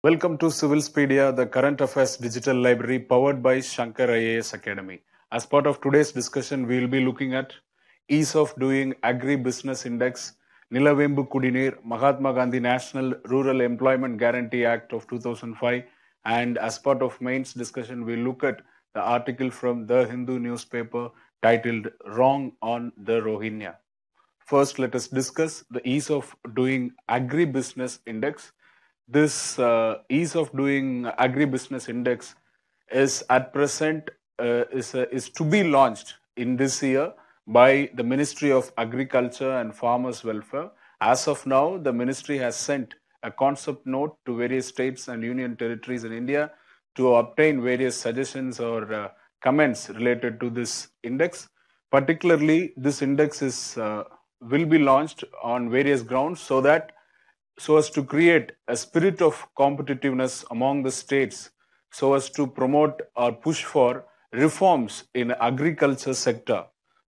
Welcome to Civilspedia, the current affairs digital library powered by Shankar IAS Academy. As part of today's discussion, we will be looking at Ease of Doing Agri-Business Index, Nilavembu Kudineer, Mahatma Gandhi National Rural Employment Guarantee Act of 2005, and as part of mains discussion, we'll look at the article from The Hindu newspaper titled Wrong on the Rohingya. First, let us discuss the Ease of Doing Agri-Business Index. This Ease of Doing Agribusiness Index is at present is to be launched in this year by the Ministry of Agriculture and Farmers Welfare. As of now, the ministry has sent a concept note to various states and union territories in India to obtain various suggestions or comments related to this index. Particularly, this index will be launched on various grounds so as to create a spirit of competitiveness among the states, so as to promote or push for reforms in agriculture sector,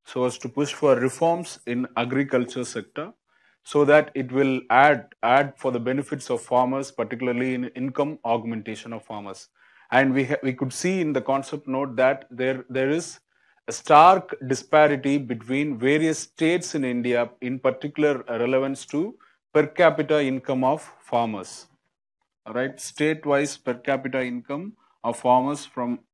so that it will add for the benefits of farmers, particularly in income augmentation of farmers. And we could see in the concept note that there is a stark disparity between various states in India, in particular relevance to per capita income of farmers. All right, state-wise per capita income of farmers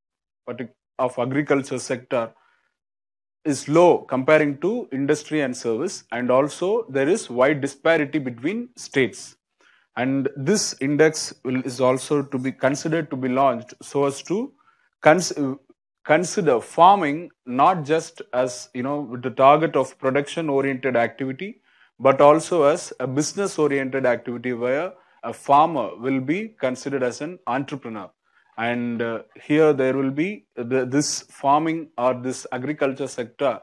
of agriculture sector is low comparing to industry and service, and also there is wide disparity between states. And this index is also to be considered to be launched so as to consider farming not just as with the target of production oriented activity, but also as a business oriented activity where a farmer will be considered as an entrepreneur. And here there will be this farming or this agriculture sector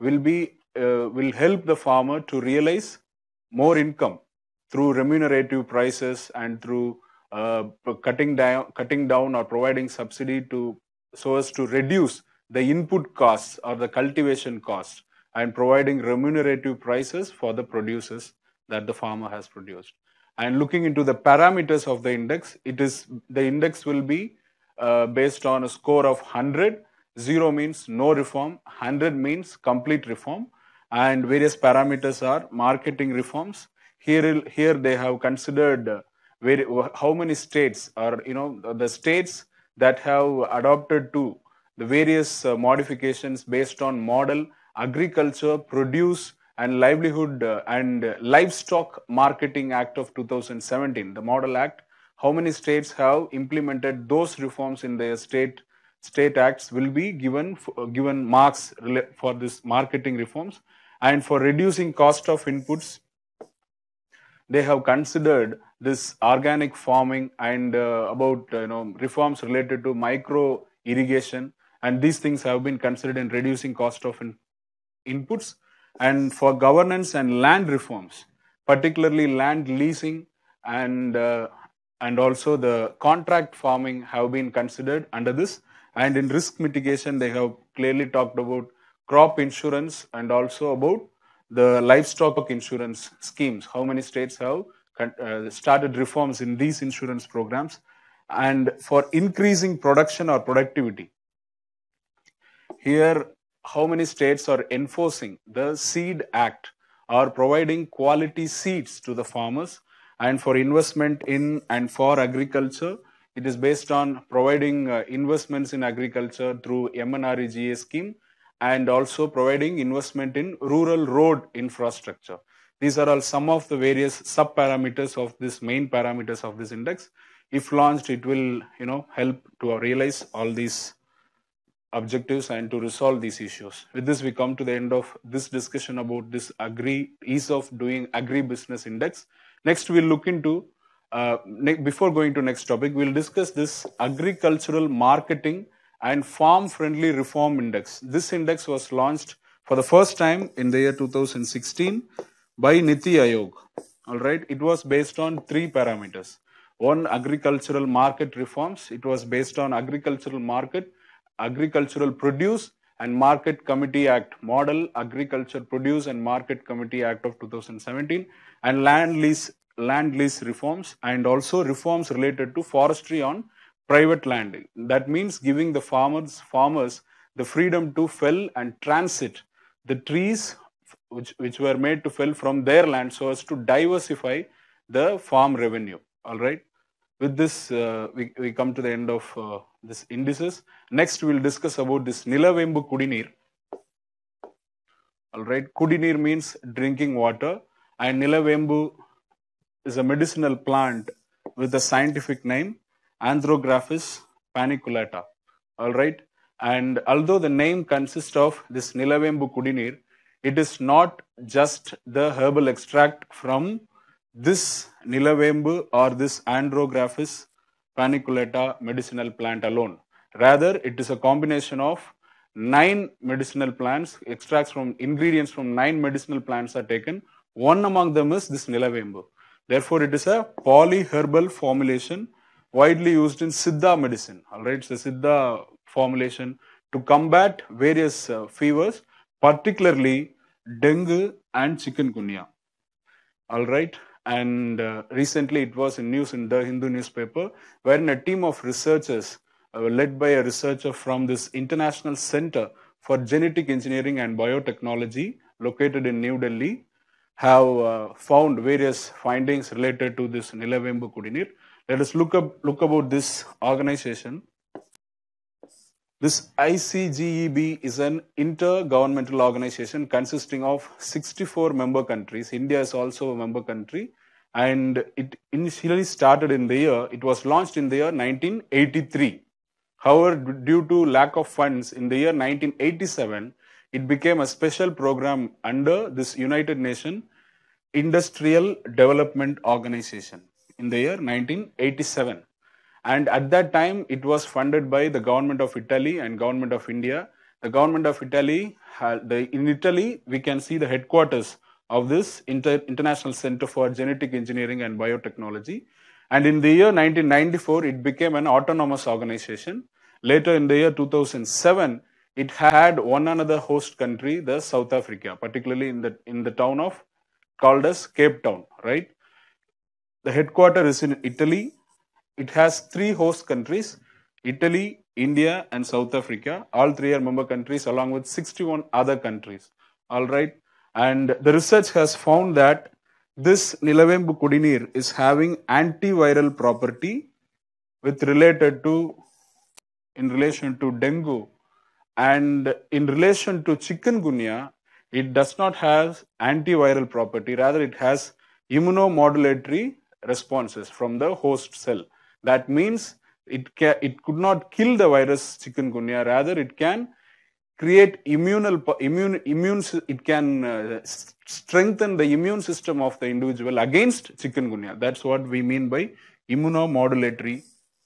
will help the farmer to realize more income through remunerative prices and through cutting down or providing subsidy so as to reduce the input costs or the cultivation costs, and providing remunerative prices for the produces that the farmer has produced. And looking into the parameters of the index, the index will be based on a score of 100. 0 means no reform, 100 means complete reform, and various parameters are marketing reforms. Here they have considered how many states are, the states that have adopted to the various modifications based on model Agriculture, Produce and Livelihood and Livestock Marketing Act of 2017, the Model Act. How many states have implemented those reforms in their state acts will be given marks for this marketing reforms. And for reducing cost of inputs, they have considered this organic farming and about reforms related to micro irrigation, and these things have been considered in reducing cost of inputs. And for governance and land reforms, particularly land leasing and also the contract farming have been considered under this. And in risk mitigation, they have clearly talked about crop insurance and also about the livestock insurance schemes. How many states have started reforms in these insurance programs? And for increasing production or productivity, here how many states are enforcing the Seed Act or providing quality seeds to the farmers? And for investment in and for agriculture, it is based on providing investments in agriculture through MNREGA scheme, and also providing investment in rural road infrastructure. These are all some of the various sub-parameters of this main parameters of this index. If launched, it will help to realize all these objectives and to resolve these issues. With this, we come to the end of this discussion about this Ease of Doing Agribusiness Index. Next, we'll look into, before going to next topic, we'll discuss this Agricultural Marketing and Farm Friendly Reform Index. This index was launched for the first time in the year 2016 by Niti Aayog. All right, it was based on 3 parameters. One, agricultural market reforms. It was based on agricultural market, Agricultural Produce and Market Committee Act, Model Agriculture Produce and Market Committee Act of 2017, and Land Lease land lease reforms and also reforms related to forestry on private land. That means giving the farmers the freedom to fell and transit the trees which were made to fell from their land so as to diversify the farm revenue. All right. With this, we come to the end of this indices. Next, we will discuss about this Nilavembu Kudinir. All right. Kudinir means drinking water, and Nilavembu is a medicinal plant with a scientific name Anthrographis paniculata. All right. And although the name consists of this Nilavembu Kudinir, it is not just the herbal extract from this Nilavembu or this Andrographis paniculata medicinal plant alone. Rather, it is a combination of 9 medicinal plants, extracts from ingredients from 9 medicinal plants are taken. One among them is this Nilavembu. Therefore, it is a polyherbal formulation widely used in Siddha medicine. All right, it's a Siddha formulation to combat various fevers, particularly dengue and chikungunya. All right. And recently it was in news in the Hindu newspaper, wherein a team of researchers led by a researcher from this International Center for Genetic Engineering and Biotechnology located in New Delhi have found various findings related to this Nilavembu Kudinir. Let us look about this organization. This ICGEB is an intergovernmental organization consisting of 64 member countries. India is also a member country, and it initially started in the year, it was launched in the year 1983. However, due to lack of funds in the year 1987, it became a special program under this United Nations Industrial Development Organization in the year 1987. And at that time, it was funded by the government of Italy and government of India. The government of Italy, in Italy, we can see the headquarters of this International Center for Genetic Engineering and Biotechnology. And in the year 1994, it became an autonomous organization. Later in the year 2007, it had one another host country, the South Africa, particularly in the town of called as Cape Town, right? The headquarters is in Italy. It has 3 host countries, Italy, India, and South Africa. All 3 are member countries along with 61 other countries. All right. And the research has found that this Nilavembu Kudinir is having antiviral property in relation to dengue, and in relation to chikungunya, it does not have antiviral property. Rather, it has immunomodulatory responses from the host cell. That means it could not kill the virus chikungunya. Rather, it can create it can strengthen the immune system of the individual against chikungunya. That's what we mean by immunomodulatory,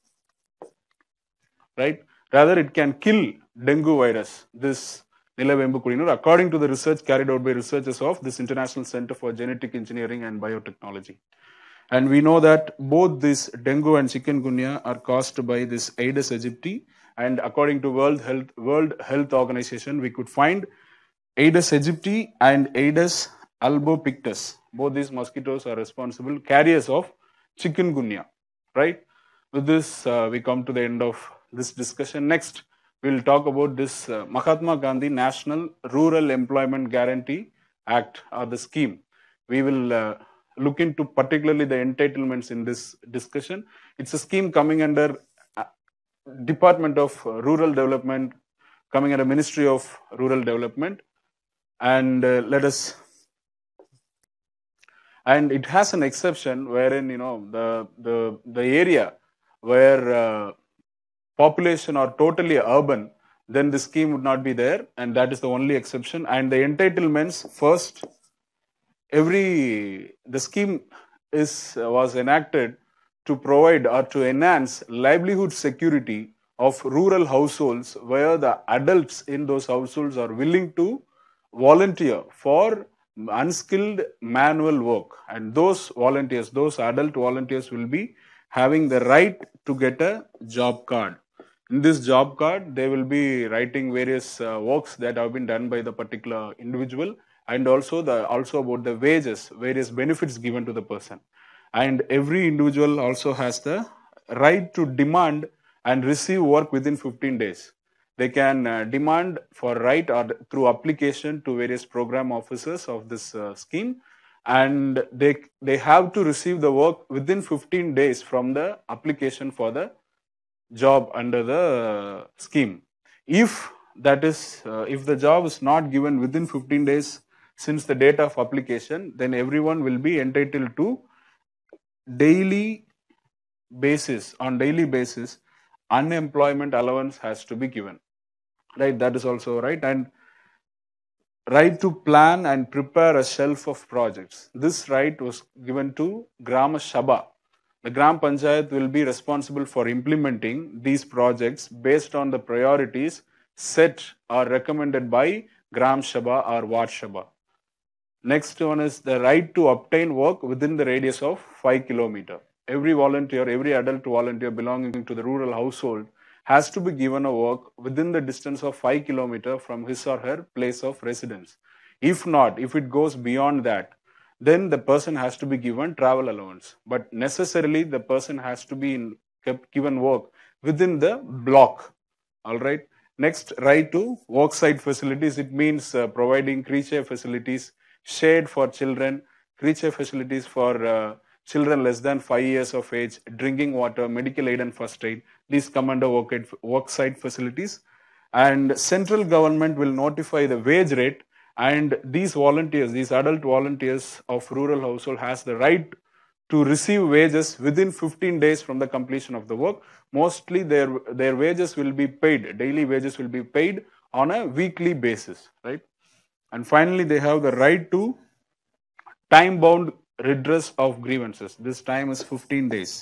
right? Rather, it can kill dengue virus, this Nilavembu Kudinir, according to the research carried out by researchers of this International Center for Genetic Engineering and Biotechnology. And we know that both this dengue and chikungunya are caused by this Aedes aegypti. And according to World Health Organization, we could find Aedes aegypti and Aedes albopictus. Both these mosquitoes are responsible carriers of chikungunya, right? With this, we come to the end of this discussion. Next, we will talk about this Mahatma Gandhi National Rural Employment Guarantee Act, or the scheme. We will look into particularly the entitlements in this discussion. It's a scheme coming under Department of Rural Development, coming under Ministry of Rural Development, and and it has an exception wherein the area where population are totally urban, then the scheme would not be there, and that is the only exception. And the entitlements, first, the scheme was enacted to provide or to enhance livelihood security of rural households where the adults in those households are willing to volunteer for unskilled manual work, and those adult volunteers will be having the right to get a job card. In this job card, they will be writing various works that have been done by the particular individual, and also about the wages, various benefits given to the person. And every individual also has the right to demand and receive work within 15 days. They can demand for right or through application to various program officers of this scheme, and they have to receive the work within 15 days from the application for the job under the scheme. If that is, if the job is not given within 15 days since the date of application, then everyone will be entitled to daily daily basis, unemployment allowance has to be given. Right, that is also right. And right to plan and prepare a shelf of projects. This right was given to Grama Sabha. The Gram Panchayat will be responsible for implementing these projects based on the priorities set or recommended by Gram Sabha or Ward Sabha. Next one is the right to obtain work within the radius of 5 km. Every volunteer, every adult volunteer belonging to the rural household has to be given a work within the distance of 5 km from his or her place of residence. If not, if it goes beyond that, then the person has to be given travel allowance. But necessarily the person has to be given work within the block. All right. Next, right to worksite facilities. It means providing creche facilities, shade for children, creche facilities for children less than 5 years of age, drinking water, medical aid and first aid. These come under worksite facilities. And central government will notify the wage rate, and these volunteers, these adult volunteers of rural household has the right to receive wages within 15 days from the completion of the work. Mostly their wages will be paid, daily wages will be paid on a weekly basis, right? And finally, they have the right to time-bound redress of grievances. This time is 15 days.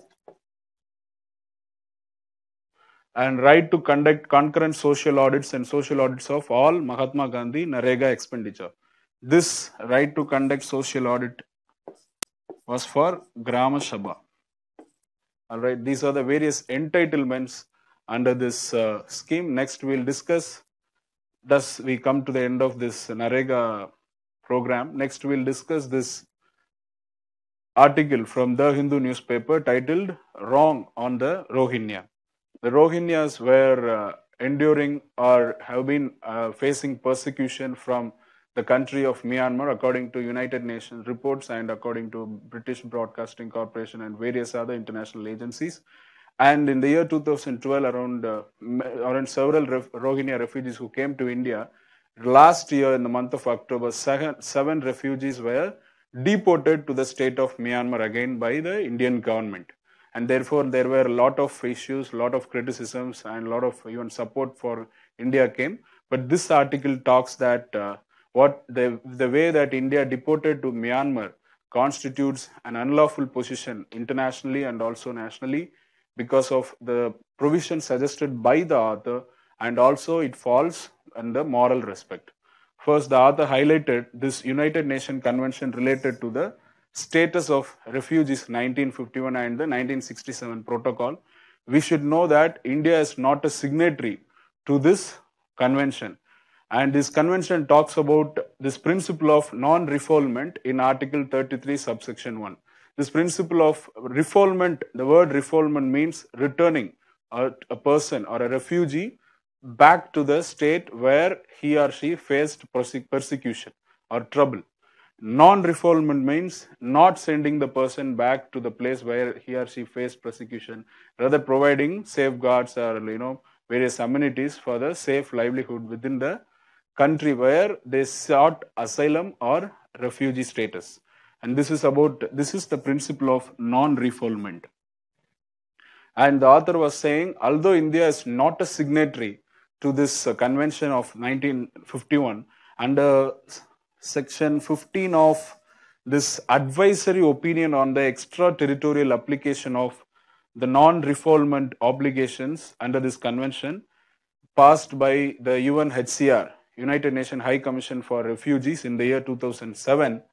And right to conduct concurrent social audits and social audits of all Mahatma Gandhi Narega expenditure. This right to conduct social audit was for Grama Sabha. All right, these are the various entitlements under this scheme. Next, we'll discuss. Thus, we come to the end of this Narega program. Next, we'll discuss this article from the Hindu newspaper titled "Wrong on the Rohingya." The Rohingyas were enduring or have been facing persecution from the country of Myanmar, according to United Nations reports and according to British Broadcasting Corporation and various other international agencies. And in the year 2012, around several Rohingya refugees who came to India, last year in the month of October, seven refugees were deported to the state of Myanmar again by the Indian government. And therefore, there were a lot of issues, a lot of criticisms, and a lot of even support for India came. But this article talks that the way that India deported to Myanmar constitutes an unlawful position internationally and also nationally because of the provision suggested by the author, and also it falls under moral respect. First, the author highlighted this United Nations Convention related to the status of refugees 1951 and the 1967 protocol. We should know that India is not a signatory to this convention, and this convention talks about this principle of non-refoulement in Article 33 subsection 1. This principle of refoulement, the word refoulement means returning a person or a refugee back to the state where he or she faced persecution or trouble. Non-refoulement means not sending the person back to the place where he or she faced persecution, rather providing safeguards or various amenities for the safe livelihood within the country where they sought asylum or refugee status. And this is the principle of non-refoulement. And the author was saying, although India is not a signatory to this convention of 1951, under Section 15 of this advisory opinion on the extraterritorial application of the non-refoulement obligations under this convention, passed by the UNHCR, United Nations High Commission for Refugees, in the year 2007,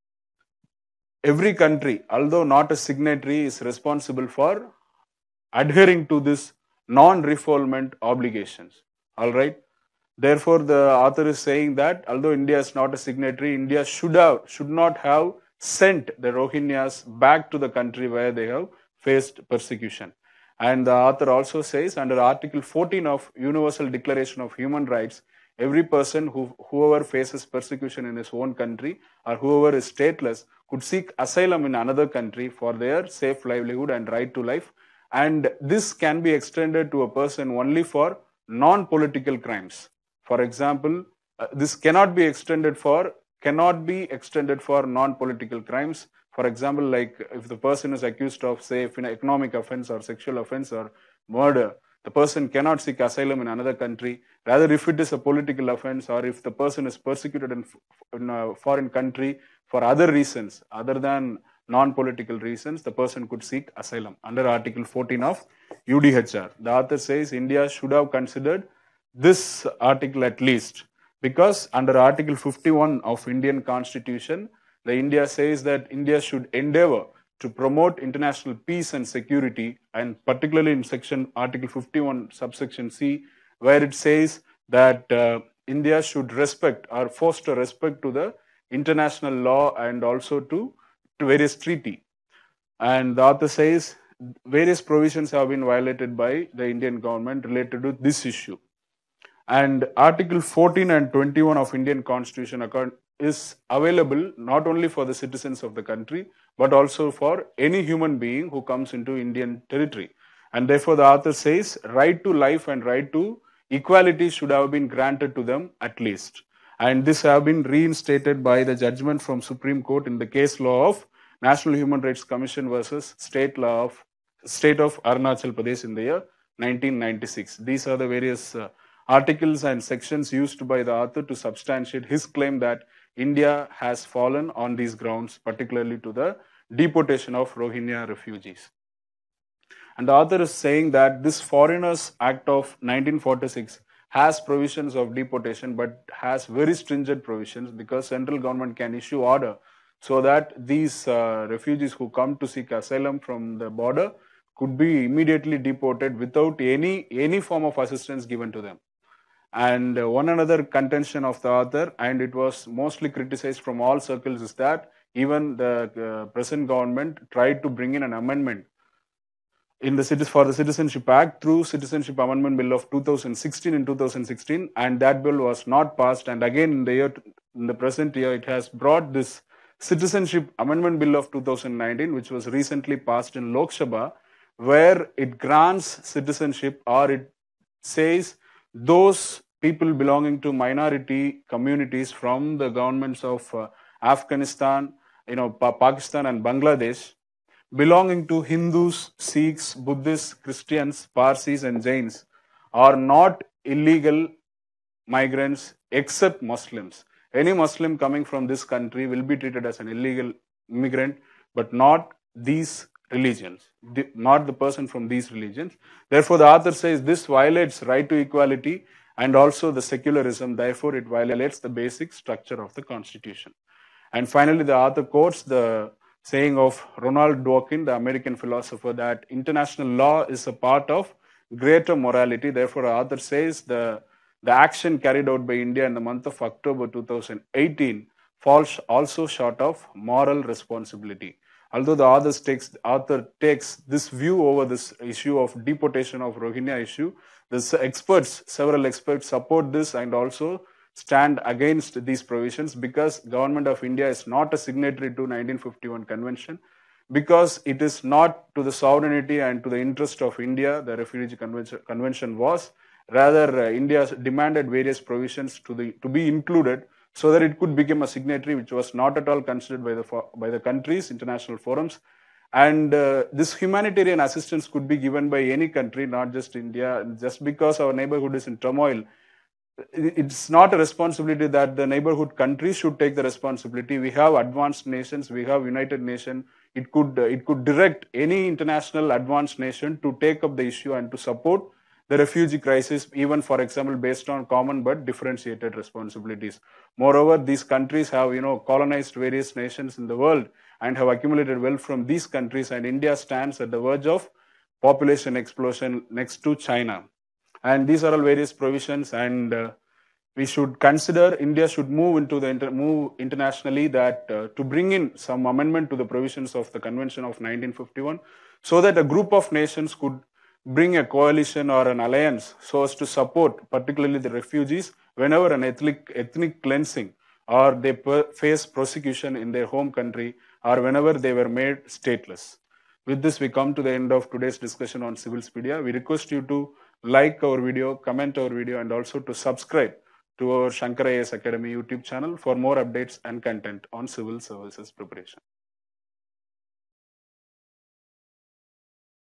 every country, although not a signatory, is responsible for adhering to this non-refoulement obligations. All right. Therefore, the author is saying that although India is not a signatory, India should not have sent the Rohingyas back to the country where they have faced persecution. And the author also says under Article 14 of Universal Declaration of Human Rights, every person whoever faces persecution in his own country or whoever is stateless could seek asylum in another country for their safe livelihood and right to life. And this can be extended to a person only for non-political crimes. For example, this cannot be extended for non-political crimes. For example, like if the person is accused of, say, if an economic offense or sexual offense or murder, the person cannot seek asylum in another country. Rather, if it is a political offense or if the person is persecuted in a foreign country for other reasons other than non-political reasons, the person could seek asylum under Article 14 of UDHR. The author says India should have considered this article at least, because under Article 51 of Indian Constitution, the India says that India should endeavor to promote international peace and security, and particularly in section Article 51 subsection C, where it says that India should respect or foster respect to the international law and also to various treaty. And the author says various provisions have been violated by the Indian government related to this issue. And Article 14 and 21 of Indian Constitution is available not only for the citizens of the country, but also for any human being who comes into Indian territory. And therefore, the author says right to life and right to equality should have been granted to them at least. And this have been reinstated by the judgment from Supreme Court in the case law of National Human Rights Commission versus State of Arunachal Pradesh in the year 1996. These are the various articles and sections used by the author to substantiate his claim that India has fallen on these grounds, particularly to the deportation of Rohingya refugees. And the author is saying that this Foreigners Act of 1946 has provisions of deportation, but has very stringent provisions because central government can issue order so that these refugees who come to seek asylum from the border could be immediately deported without any form of assistance given to them. And one another contention of the author, and it was mostly criticized from all circles, is that even the present government tried to bring in an amendment for the Citizenship Act through Citizenship Amendment Bill of 2016 in 2016, and that bill was not passed. And again, in the present year, it has brought this Citizenship Amendment Bill of 2019, which was recently passed in Lok Sabha, where it grants citizenship, or it says those people belonging to minority communities from the governments of Afghanistan, Pakistan and Bangladesh, belonging to Hindus, Sikhs, Buddhists, Christians, Parsis and Jains, are not illegal migrants except Muslims. Any Muslim coming from this country will be treated as an illegal immigrant, but not these religions, not the person from these religions. Therefore, the author says this violates right to equality and also the secularism. Therefore, it violates the basic structure of the Constitution. And finally, the author quotes the saying of Ronald Dworkin, the American philosopher, that international law is a part of greater morality. Therefore, the author says the action carried out by India in the month of October 2018 falls also short of moral responsibility. Although the author takes this view over this issue of deportation of Rohingya issue, several experts support this and also stand against these provisions, because Government of India is not a signatory to 1951 Convention, because it is not to the sovereignty and to the interest of India the Refugee Convention was. Rather, India demanded various provisions to be included so that it could become a signatory, which was not at all considered by the countries, international forums. And this humanitarian assistance could be given by any country, not just India. Just because our neighborhood is in turmoil, it's not a responsibility that the neighborhood countries should take the responsibility. We have advanced nations, we have United Nations. It could direct any international advanced nation to take up the issue and to support the refugee crisis, even, for example, based on common but differentiated responsibilities. Moreover, these countries have, colonized various nations in the world and have accumulated wealth from these countries, and India stands at the verge of population explosion next to China. And these are all various provisions, and we should consider India should move into the move internationally that to bring in some amendment to the provisions of the Convention of 1951, so that a group of nations could bring a coalition or an alliance so as to support particularly the refugees whenever an ethnic cleansing or they face persecution in their home country or whenever they were made stateless. With this, we come to the end of today's discussion on Civilspedia. We request you to like our video, comment our video, and also to subscribe to our Shankar IAS Academy YouTube channel for more updates and content on civil services preparation.